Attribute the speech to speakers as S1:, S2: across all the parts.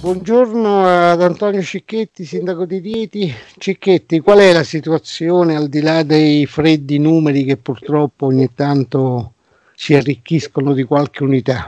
S1: Buongiorno ad Antonio Cicchetti, sindaco di Rieti. Cicchetti, qual è la situazione al di là dei freddi numeri che purtroppo ogni tanto si arricchiscono di qualche unità?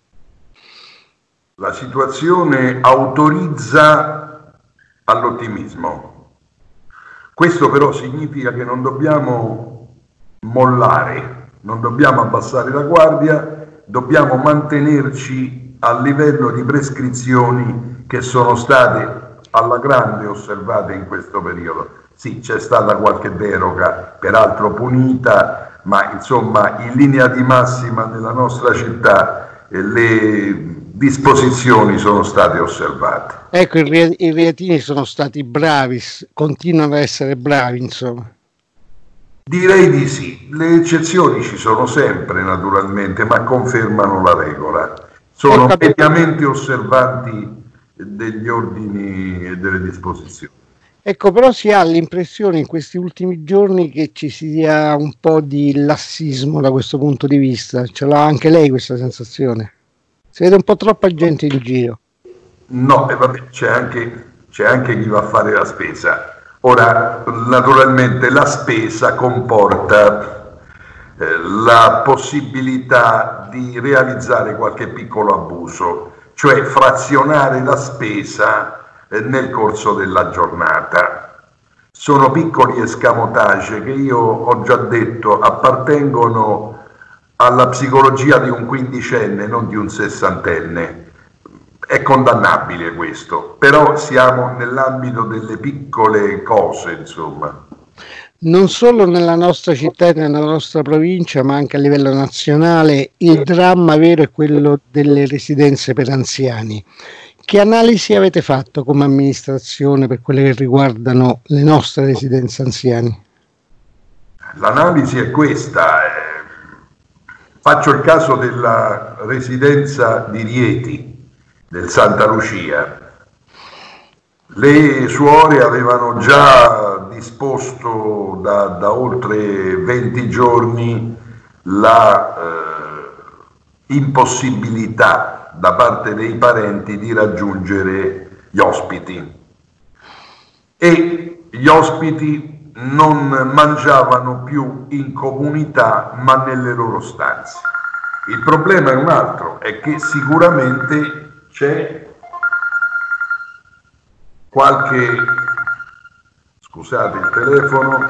S2: La situazione autorizza all'ottimismo. Questo però significa che non dobbiamo mollare, non dobbiamo abbassare la guardia, dobbiamo mantenerci al livello di prescrizioni che sono state alla grande osservate in questo periodo. Sì, c'è stata qualche deroga, peraltro punita, ma insomma in linea di massima nella nostra città le disposizioni sono state osservate.
S1: Ecco, i rietini sono stati bravi, continuano a essere bravi, insomma.
S2: Direi di sì, le eccezioni ci sono sempre naturalmente, ma confermano la regola. Sono mediamente osservanti degli ordini e delle disposizioni.
S1: Ecco, però si ha l'impressione in questi ultimi giorni che ci sia un po' di lassismo da questo punto di vista. Ce l'ha anche lei questa sensazione? Si vede un po' troppa gente in giro.
S2: No, vabbè, c'è anche chi va a fare la spesa. Ora, naturalmente la spesa comporta la possibilità di realizzare qualche piccolo abuso, cioè frazionare la spesa nel corso della giornata. Sono piccoli escamotage che io ho già detto appartengono alla psicologia di un quindicenne, non di un sessantenne. È condannabile questo, però siamo nell'ambito delle piccole cose, insomma.
S1: Non solo nella nostra città e nella nostra provincia, ma anche a livello nazionale, il dramma vero è quello delle residenze per anziani. Che analisi avete fatto come amministrazione per quelle che riguardano le nostre residenze anziani?
S2: L'analisi è questa. Faccio il caso della residenza di Rieti, del Santa Lucia. Le suore avevano già disposto da oltre 20 giorni la impossibilità da parte dei parenti di raggiungere gli ospiti, e gli ospiti non mangiavano più in comunità ma nelle loro stanze. Il problema è un altro, è che sicuramente c'è qualche, scusate il telefono,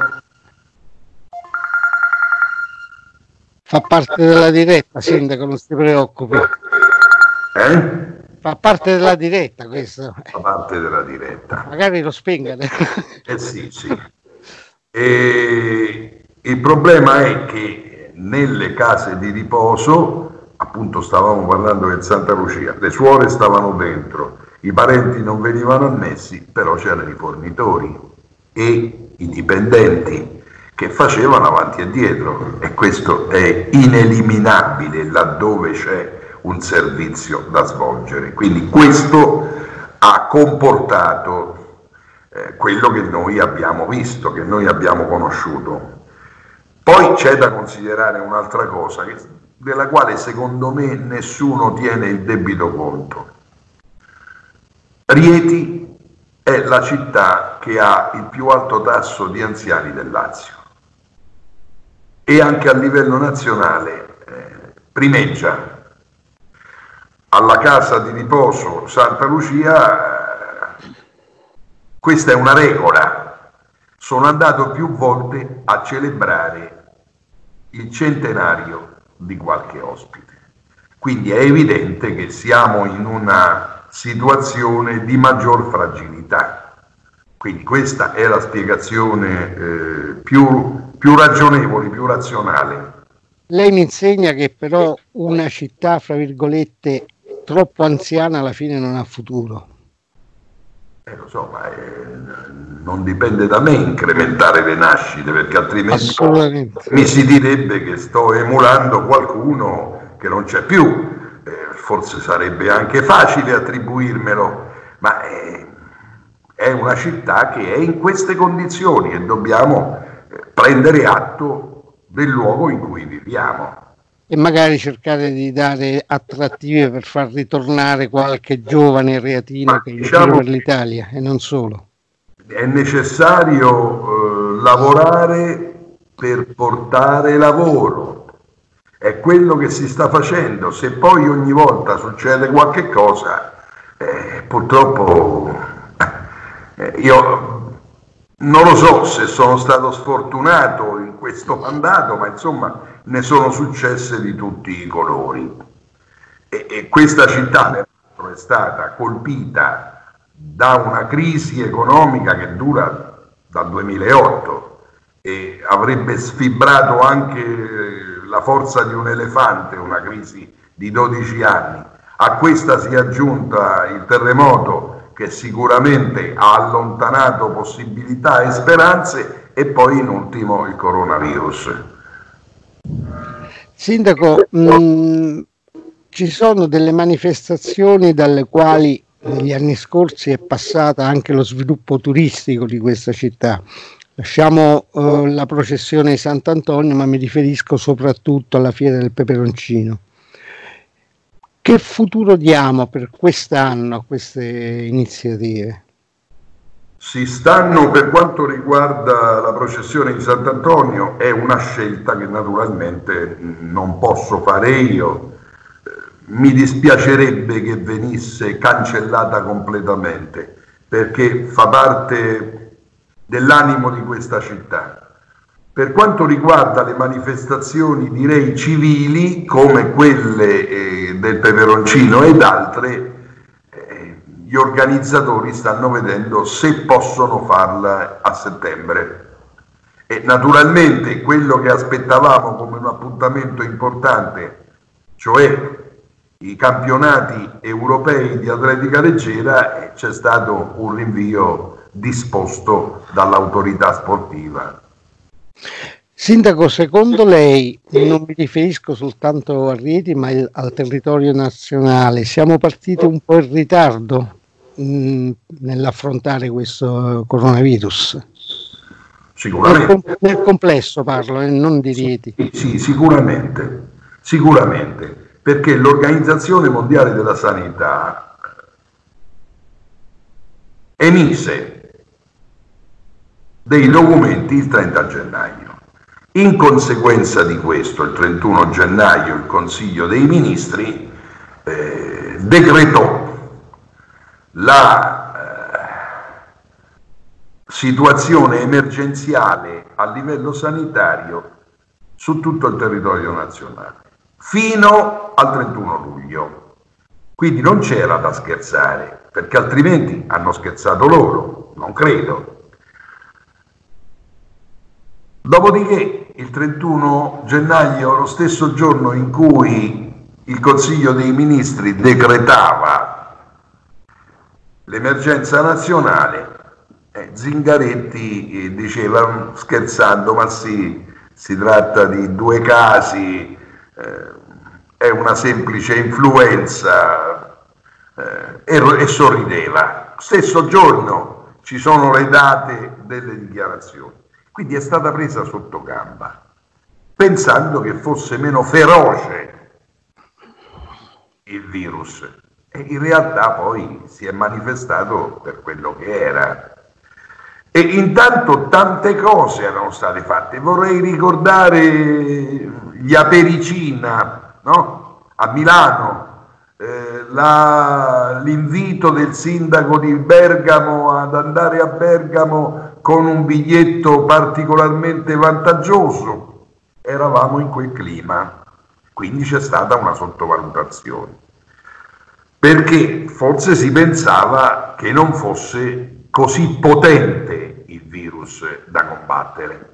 S1: fa parte della diretta, sindaco, non si preoccupi. Fa parte della diretta questo.
S2: Fa parte della diretta.
S1: Magari lo spengano.
S2: Sì. E il problema è che nelle case di riposo, appunto stavamo parlando del Santa Lucia, le suore stavano dentro, i parenti non venivano ammessi, però c'erano i fornitori e i dipendenti che facevano avanti e dietro, e questo è ineliminabile laddove c'è un servizio da svolgere. Quindi questo ha comportato quello che noi abbiamo visto, che noi abbiamo conosciuto. Poi c'è da considerare un'altra cosa, della quale secondo me nessuno tiene il debito conto. Rieti è la città che ha il più alto tasso di anziani del Lazio e anche a livello nazionale primeggia. Alla casa di riposo Santa Lucia questa è una regola. Sono andato più volte a celebrare il centenario di qualche ospite, quindi è evidente che siamo in una situazione di maggior fragilità. Quindi questa è la spiegazione più ragionevole, più razionale.
S1: Lei mi insegna che però una città, fra virgolette, troppo anziana alla fine non ha futuro.
S2: Lo so, ma non dipende da me incrementare le nascite, perché altrimenti mi si direbbe che sto emulando qualcuno che non c'è più. Forse sarebbe anche facile attribuirmelo, ma è una città che è in queste condizioni e dobbiamo prendere atto del luogo in cui viviamo.
S1: e magari cercare di dare attrattive per far ritornare qualche giovane reatino che è in giro per l'Italia e non solo.
S2: È necessario lavorare per portare lavoro, è quello che si sta facendo. Se poi ogni volta succede qualche cosa, purtroppo io non lo so se sono stato sfortunato in questo mandato, ma insomma ne sono successe di tutti i colori. E questa città è stata colpita da una crisi economica che dura dal 2008 e avrebbe sfibrato anche la forza di un elefante, una crisi di 12 anni. A questa si è aggiunta il terremoto, che sicuramente ha allontanato possibilità e speranze, e poi in ultimo il coronavirus.
S1: Sindaco, ci sono delle manifestazioni dalle quali negli anni scorsi è passata anche lo sviluppo turistico di questa città. Lasciamo la processione di Sant'Antonio, ma mi riferisco soprattutto alla Fiera del Peperoncino. Che futuro diamo per quest'anno a queste iniziative?
S2: Si stanno, per quanto riguarda la processione di Sant'Antonio, è una scelta che naturalmente non posso fare io. Mi dispiacerebbe che venisse cancellata completamente, perché fa parte dell'animo di questa città. Per quanto riguarda le manifestazioni, direi civili, come quelle del Peperoncino ed altre, gli organizzatori stanno vedendo se possono farla a settembre. E naturalmente quello che aspettavamo come un appuntamento importante, cioè i campionati europei di atletica leggera, c'è stato un rinvio disposto dall'autorità sportiva.
S1: Sindaco, secondo lei, non mi riferisco soltanto a Rieti ma al territorio nazionale, siamo partiti un po' in ritardo nell'affrontare questo coronavirus?
S2: Sicuramente.
S1: Nel complesso parlo, non di Rieti.
S2: Sì, sicuramente, perché l'Organizzazione Mondiale della Sanità emise dei documenti il 30 gennaio. In conseguenza di questo, il 31 gennaio il Consiglio dei Ministri decretò la situazione emergenziale a livello sanitario su tutto il territorio nazionale fino al 31 luglio. Quindi non c'era da scherzare, perché altrimenti hanno scherzato loro, non credo. Dopodiché il 31 gennaio, lo stesso giorno in cui il Consiglio dei Ministri decretava l'emergenza nazionale, Zingaretti diceva scherzando: ma sì, si tratta di 2 casi, è una semplice influenza, e sorrideva. Stesso giorno ci sono le date delle dichiarazioni. Quindi è stata presa sotto gamba, pensando che fosse meno feroce il virus, e in realtà poi si è manifestato per quello che era. E intanto tante cose erano state fatte. Vorrei ricordare gli Apericina, no? A Milano, l'invito del sindaco di Bergamo ad andare a Bergamo con un biglietto particolarmente vantaggioso. Eravamo in quel clima, quindi c'è stata una sottovalutazione, perché forse si pensava che non fosse così potente il virus da combattere.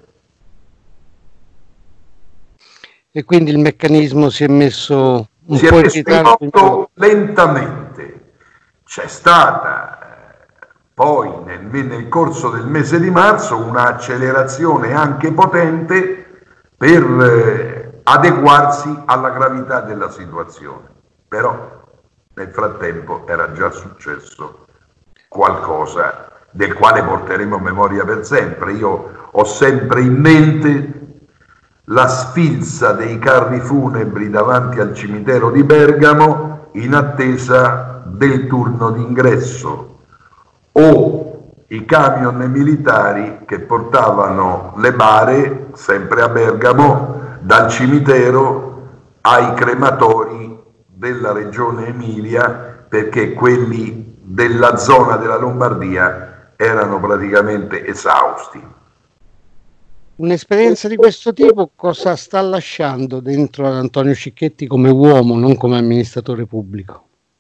S1: E quindi il meccanismo si è messo un po' in
S2: ritardo, lentamente. C'è stata poi nel corso del mese di marzo un'accelerazione anche potente per adeguarsi alla gravità della situazione, però nel frattempo era già successo qualcosa del quale porteremo memoria per sempre. Io ho sempre in mente la sfilza dei carri funebri davanti al cimitero di Bergamo in attesa del turno d'ingresso, o i camion militari che portavano le bare, sempre a Bergamo, dal cimitero ai crematori della regione Emilia, perché quelli della zona della Lombardia erano praticamente esausti.
S1: Un'esperienza di questo tipo cosa sta lasciando dentro ad Antonio Cicchetti come uomo, non come amministratore pubblico?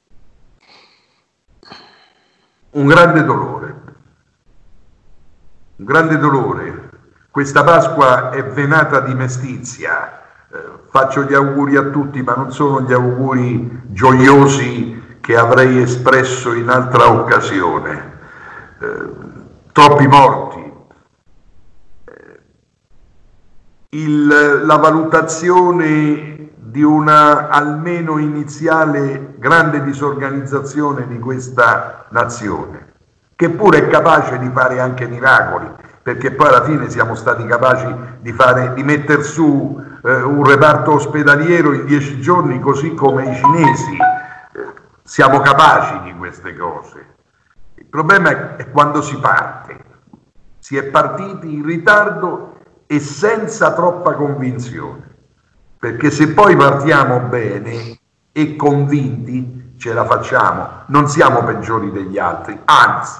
S2: Un grande dolore, un grande dolore. Questa Pasqua è venata di mestizia. Faccio gli auguri a tutti, ma non sono gli auguri gioiosi che avrei espresso in altra occasione. Troppi morti. La valutazione di una almeno iniziale grande disorganizzazione di questa nazione, che pure è capace di fare anche miracoli, perché poi alla fine siamo stati capaci di mettere su un reparto ospedaliero in 10 giorni, così come i cinesi. Siamo capaci di queste cose. Il problema è quando si parte. Si è partiti in ritardo e senza troppa convinzione, perché se poi partiamo bene e convinti ce la facciamo, non siamo peggiori degli altri, anzi.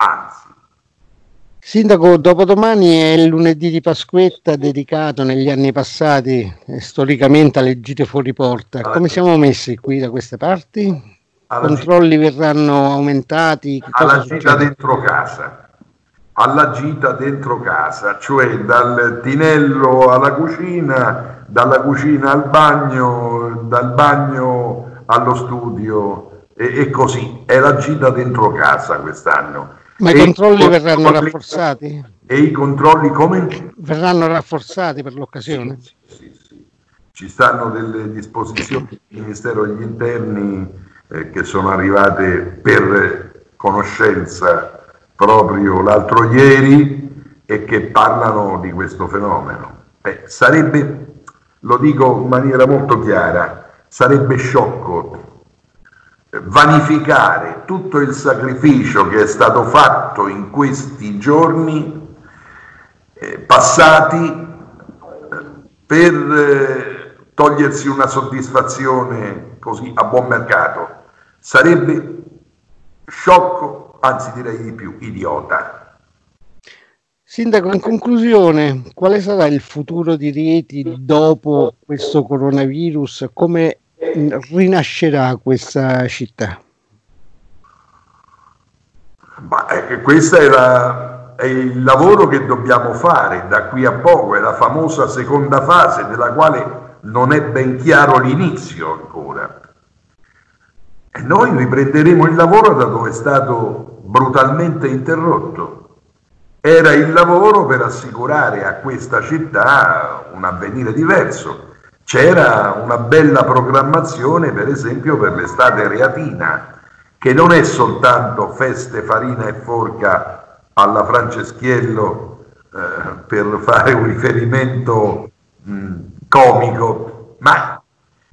S1: Sindaco, dopodomani è il lunedì di Pasquetta, dedicato negli anni passati storicamente alle gite fuori porta. Come siamo messi qui da queste parti? Controlli verranno aumentati?
S2: Alla gita dentro casa. Alla gita dentro casa, cioè dal tinello alla cucina, dalla cucina al bagno, dal bagno allo studio e così. È la gita dentro casa quest'anno.
S1: Ma i controlli verranno rafforzati?
S2: E i controlli come?
S1: Verranno rafforzati per l'occasione?
S2: Sì. Ci stanno delle disposizioni del Ministero degli Interni che sono arrivate per conoscenza proprio l'altro ieri e che parlano di questo fenomeno. Sarebbe, lo dico in maniera molto chiara, sarebbe sciocco vanificare tutto il sacrificio che è stato fatto in questi giorni passati per togliersi una soddisfazione così a buon mercato. Sarebbe sciocco, anzi direi di più, idiota.
S1: Sindaco, in conclusione, quale sarà il futuro di Rieti dopo questo coronavirus? Come rinascerà questa città?
S2: Questo è il lavoro che dobbiamo fare da qui a poco, è la famosa seconda fase della quale non è ben chiaro l'inizio ancora. E noi riprenderemo il lavoro da dove è stato brutalmente interrotto. Era il lavoro per assicurare a questa città un avvenire diverso. C'era una bella programmazione, per esempio, per l'estate reatina, che non è soltanto feste, farina e forca alla Franceschiello, per fare un riferimento comico, ma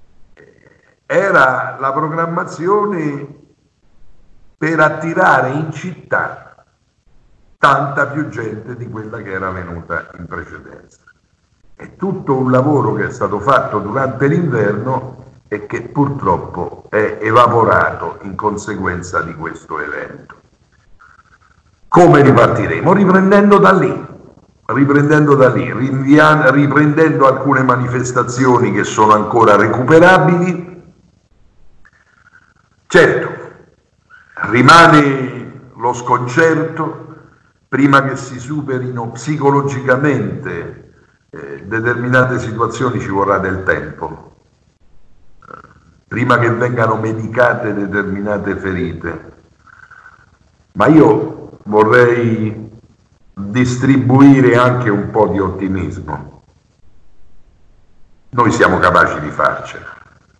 S2: era la programmazione per attirare in città tanta più gente di quella che era venuta in precedenza. È tutto un lavoro che è stato fatto durante l'inverno e che purtroppo è evaporato in conseguenza di questo evento. Come ripartiremo? Riprendendo da lì, riprendendo alcune manifestazioni che sono ancora recuperabili. Certo, rimane lo sconcerto, prima che si superino psicologicamente determinate situazioni ci vorrà del tempo, prima che vengano medicate determinate ferite, ma io vorrei distribuire anche un po' di ottimismo. Noi siamo capaci di farcela,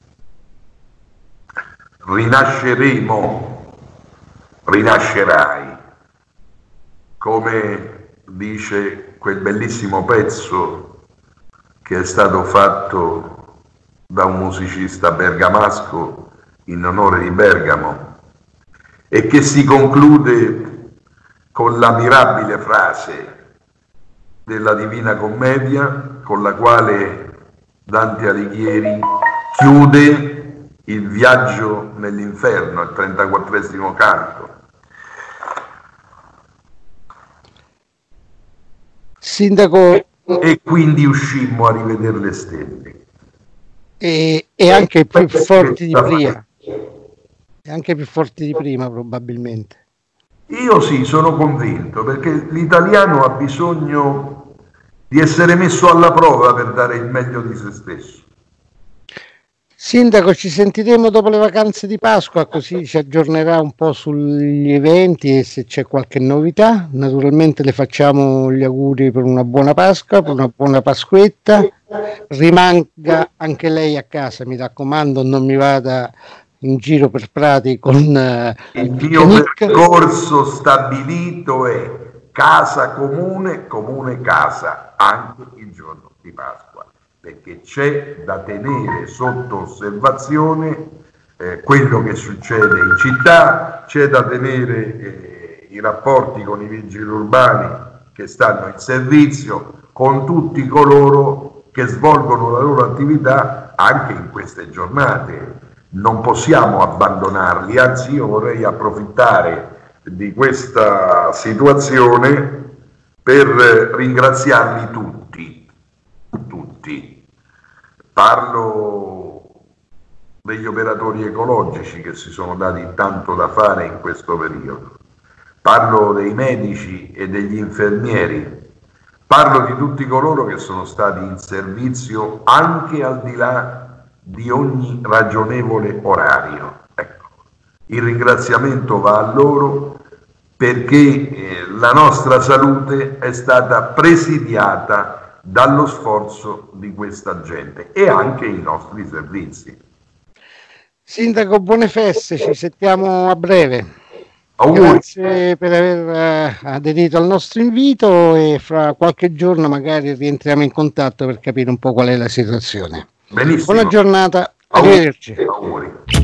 S2: rinascerai, come dice quel bellissimo pezzo che è stato fatto da un musicista bergamasco in onore di Bergamo e che si conclude con la mirabile frase della Divina Commedia con la quale Dante Alighieri chiude il viaggio nell'inferno, il 34esimo canto.
S1: Sindaco,
S2: e quindi uscimmo a rivedere le stelle.
S1: E anche più forti di prima. E anche più forti di prima, probabilmente.
S2: Io sì, sono convinto, perché l'italiano ha bisogno di essere messo alla prova per dare il meglio di se stesso.
S1: Sindaco, ci sentiremo dopo le vacanze di Pasqua, così ci aggiornerà un po' sugli eventi e se c'è qualche novità. Naturalmente le facciamo gli auguri per una buona Pasqua, per una buona Pasquetta. Rimanga anche lei a casa, mi raccomando, non mi vada in giro per prati con
S2: il mio percorso stabilito è casa comune, comune casa, anche il giorno di Pasqua, perché c'è da tenere sotto osservazione quello che succede in città, c'è da tenere i rapporti con i vigili urbani che stanno in servizio, con tutti coloro che svolgono la loro attività anche in queste giornate. Non possiamo abbandonarli, anzi io vorrei approfittare di questa situazione per ringraziarli tutti. Parlo degli operatori ecologici che si sono dati tanto da fare in questo periodo, parlo dei medici e degli infermieri, parlo di tutti coloro che sono stati in servizio anche al di là di ogni ragionevole orario. Ecco, il ringraziamento va a loro perché la nostra salute è stata presidiata dallo sforzo di questa gente e anche i nostri servizi.
S1: Sindaco, buone feste, ci sentiamo a breve.
S2: Auguri.
S1: Grazie per aver aderito al nostro invito e fra qualche giorno magari rientriamo in contatto per capire un po' qual è la situazione.
S2: Benissimo.
S1: Buona giornata, arrivederci.
S2: Auguri.